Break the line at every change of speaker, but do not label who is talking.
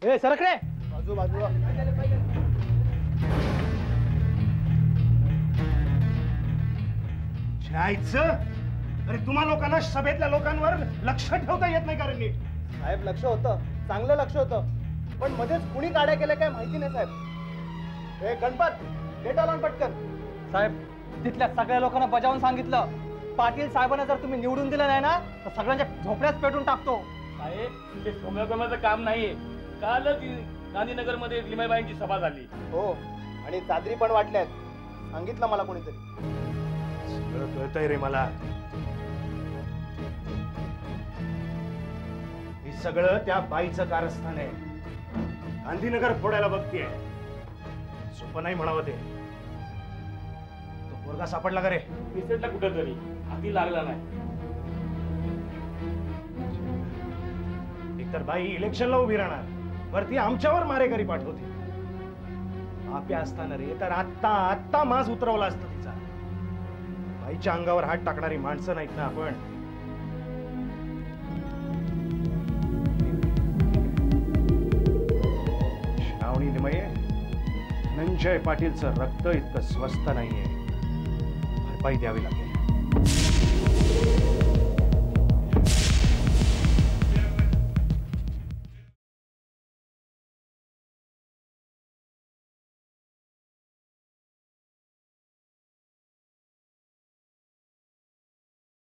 ए सरकडे
बाजू बाजू.
अरे तुम्हा लोकांना सभेतल्या लोकांवर लक्ष ठेवता येत नाही कारण नीट.
साहेब लक्ष होतं, चांगलं लक्ष होतं, पण मध्येच कुणी गाड्या केल्या काय माहिती नाही साहेब. ए गणपत डेटा लावून पटकन.
साहेब तिथल्या सगळ्या लोकांना बजावून सांगितलं, पाटील साहेबांना जर तुम्ही निवडून दिलं नाही ना तर सगळ्यांच्या झोपड्याच पेटून टाकतो.
साहेब ते सोम्याकोम्याचं काम नाहीये. कालच गांधीनगर मध्ये लिमाईबाईंची सभा झाली.
हो आणि चादरी पण वाटल्यात, सांगितलं मला कोणीतरी.
सगळं कळतंय रे मला. हे सगळं त्या बाईचं कारस्थान आहे. गांधीनगर फोडायला बघतीये. सोपं नाही म्हणावं ते. तो पोरगा सापडला का रे?
मिसटला कुठेतरी, हाती लागला नाही.
एकतर बाई इलेक्शनला उभी राहणार, वरती आमच्यावर मारेकरी पाठवते. आपल्या असताना रे तर आत्ता आत्ता माज उतरवला असतं तिचा. बाईच्या अंगावर हात टाकणारी माणसं नाहीत ना आपण. श्रावणी लिमये, धनंजय पाटीलचं रक्त इतकं स्वस्त नाहीये. भरपाई द्यावी लागेल.